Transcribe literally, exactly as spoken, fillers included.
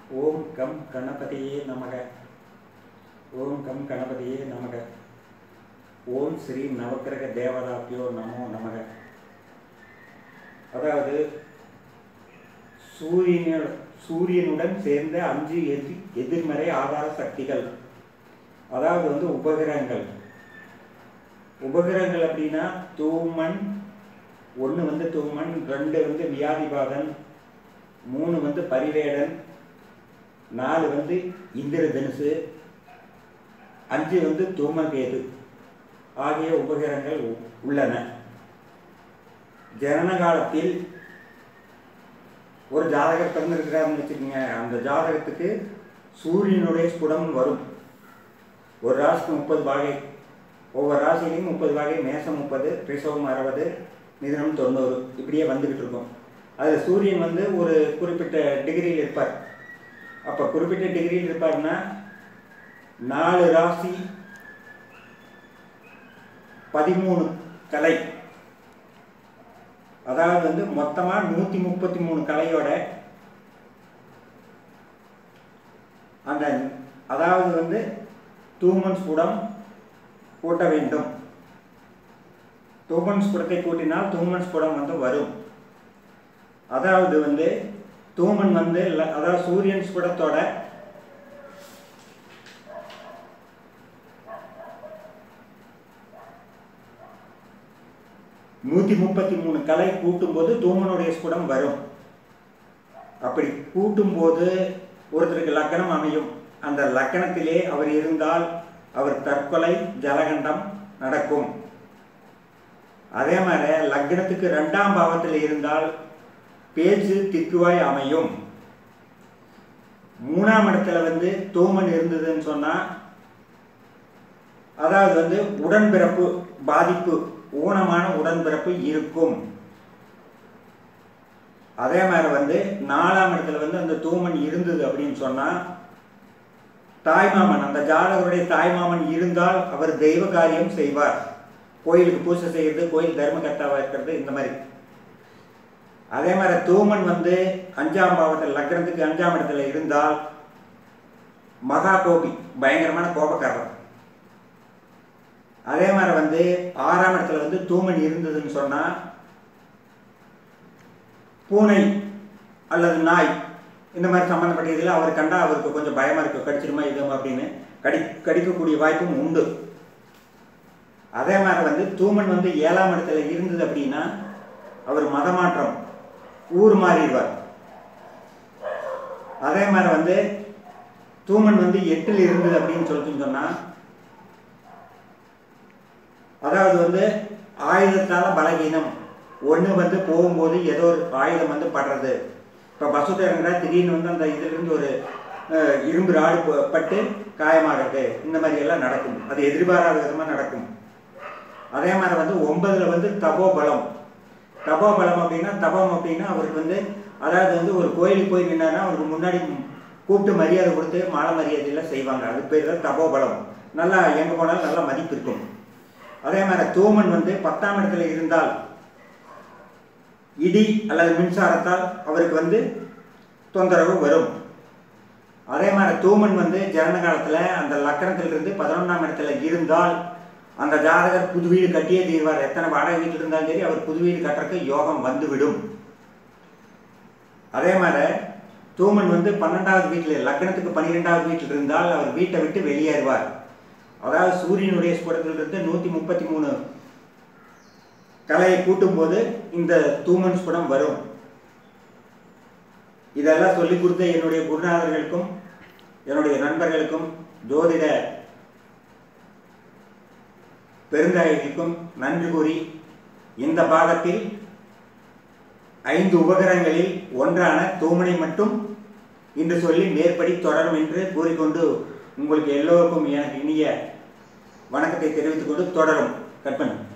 ஓம் come கணபதியே நமக. ஓம் come கணபதியே நமக. ஓம் ஸ்ரீ நவக்கிரக தேவதாபியோ நமோ நமக. அதாவது சூரியன சூரியனுடன் சேர்ந்த அஞ்சு எதி எதிர்மறை ஆதார சக்திகள், அதாவது வந்து உபகிரகங்கள். உபகிரகங்கள் அப்படின்னா தூமன், ஒன்று வந்து தூமன், ரெண்டு வந்து வியாதிபாதன், மூணு வந்து பரிவேடன், நாலு வந்து இந்திர தனுசு, அஞ்சு வந்து தூமகேது ஆகிய உபகிரகங்கள் உள்ளன. ஜனன காலத்தில் ஒரு ஜாதகர் பிறந்திருக்கிறாருன்னு வச்சுக்கோங்க, அந்த ஜாதகத்துக்கு சூரியனுடைய ஸ்புடம் வரும். ஒரு ராசிக்கு முப்பது பாகை, ஒவ்வொரு ராசிலையும் முப்பது பாகை, மேசம் முப்பது, ரிஷபம் அறுபது, மிதுனம் தொண்ணூறு, இப்படியே வந்துக்கிட்டு இருக்கும். அதில் சூரியன் வந்து ஒரு குறிப்பிட்ட டிகிரியில் இருப்பார். அப்போ குறிப்பிட்ட டிகிரியில் இருப்பார்னா நாலு ராசி பதிமூணு கலை, அதாவது வந்து மொத்தமாக நூற்றி முப்பத்தி மூணு கலையோட அந்த, அதாவது வந்து தூமன் ஸ்புடம் கூட்ட வேண்டும். தூமன் ஸ்புடத்தை கூட்டினால் தூமன் ஸ்புடம் வந்து வரும். அதாவது வந்து தூமன் வந்து அதாவது சூரியன் ஸ்புடத்தோட நூற்றி முப்பத்தி மூணு கலை கூட்டும்போது தூமனுடைய ஸ்புடம் வரும். அப்படி கூட்டும்போது ஒருத்தருக்கு லக்கணம் அமையும். அந்த லக்கணத்திலே அவர் இருந்தால் அவர் தற்கொலை, ஜலகண்டம் நடக்கும். அதே மாதிரி லக்னத்துக்கு ரெண்டாம் பாவத்தில் இருந்தால் பேச்சு திக்குவாய் அமையும். மூணாம் இடத்துல வந்து தூமன் இருந்ததுன்னு சொன்னா, அதாவது வந்து உடன்பிறப்பு பாதிப்பு, ஊனமான உடன்பிறப்பு இருக்கும். அதே மாதிரி வந்து நாலாம் இடத்துல வந்து அந்த தூமன் இருந்தது அப்படின்னு சொன்னா, தாய்மாமன், அந்த ஜாதகருடைய தாய்மாமன் இருந்தால் அவர் தெய்வ காரியம் செய்வார். கோயிலுக்கு பூஜை செய்யறது, கோயில் தர்மகர்த்தாவாக இருக்கிறது, இந்த மாதிரி. அதே மாதிரி தூமன் வந்து அஞ்சாம் பாவத்தில் லக்னத்துக்கு அஞ்சாம் இடத்துல இருந்தால் மகா கோபி, பயங்கரமான கோபக்காரர். அதே மாதிரி வந்து ஆறாம் இடத்துல வந்து தூமன் இருந்ததுன்னு சொன்னா பூனை அல்லது நாய் இந்த மாதிரி சம்பந்தப்பட்டதில் அவர் கண்டா அவருக்கு கொஞ்சம் பயமா இருக்கு, கடிச்சிருமா இது அப்படின்னு கடி கடிக்கக்கூடிய வாய்ப்பும் உண்டு. அதே மாதிரி வந்து தூமன் வந்து ஏழாம் இடத்துல இருந்தது அப்படின்னா அவர் மதமாற்றம், ஊர் மாறிடுவார். அதே மாதிரி வந்து தூமன் வந்து எட்டில் இருந்தது அப்படின்னு சொல்லிட்டு சொன்னா, அதாவது வந்து ஆயுதத்தால பலகீனம். ஒன்று வந்து போகும்போது ஏதோ ஒரு ஆயுதம் வந்து படுறது. இப்போ பஸ்ஸுட்டு இறங்குறா, திடீர்னு வந்து அந்த இதிலிருந்து ஒரு இரும்பு ராடு பட்டு காயமாகிறது, இந்த மாதிரி எல்லாம் நடக்கும். அது எதிர்பாராத விதமாக நடக்கும். அதே மாதிரி வந்து ஒன்பதுல வந்து தபோபலம். தபோபலம் அப்படின்னா, தபம் அப்படின்னா அவருக்கு வந்து, அதாவது வந்து ஒரு கோயிலுக்கு போய் நின்னான்னா அவருக்கு முன்னாடி கூப்பிட்டு மரியாதை கொடுத்து மாலை மரியாதையெல்லாம் செய்வாங்க. அதுக்கு பேர் தான் தபோபலம். நல்லா எங்கே போனாலும் நல்லா மதிப்பு இருக்கும். அதே மாதிரி தூமன் வந்து பத்தாம் இடத்துல இருந்தால் இடி அல்லது மின்சாரத்தால் அவருக்கு வந்து தொந்தரவு வரும். அதே மாதிரி தூமன் வந்து ஜனன காலத்தில் அந்த லக்கணத்திலிருந்து பதினொன்றாம் இடத்துல இருந்தால் அந்த ஜாதகர் புது வீடு கட்டியே தீர்வார். எத்தனை வாடகை வீட்டில் இருந்தாலும் சரி அவர் புது வீடு கட்டுறதுக்கு யோகம் வந்துவிடும். அதே மாதிரி தூமன் வந்து பன்னெண்டாவது வீட்டில், லக்னத்துக்கு பன்னிரெண்டாவது வீட்டில் இருந்தால் அவர் வீட்டை விட்டு வெளியேறுவார். அதாவது சூரியனுடைய ஸ்புடத்திலிருந்து நூற்றி முப்பத்தி மூணு கலையை கூட்டும் போது இந்த தூமன் ஸ்புடம் வரும். இதெல்லாம் சொல்லிக் கொடுத்த என்னுடைய குருநாதர்களுக்கும் என்னுடைய நண்பர்களுக்கும் ஜோதிட பெருந்தாய்களுக்கும் நன்றி கூறி, இந்த பாகத்தில் ஐந்து உபகரணங்களில் ஒன்றான தூமனை மட்டும் இன்று சொல்லி மேற்படி தொடரும் என்று கூறிக்கொண்டு உங்களுக்கு எல்லோருக்கும் எனக்கு இனிய வணக்கத்தை தெரிவித்துக் கொண்டு தொடரும். கற்பனை.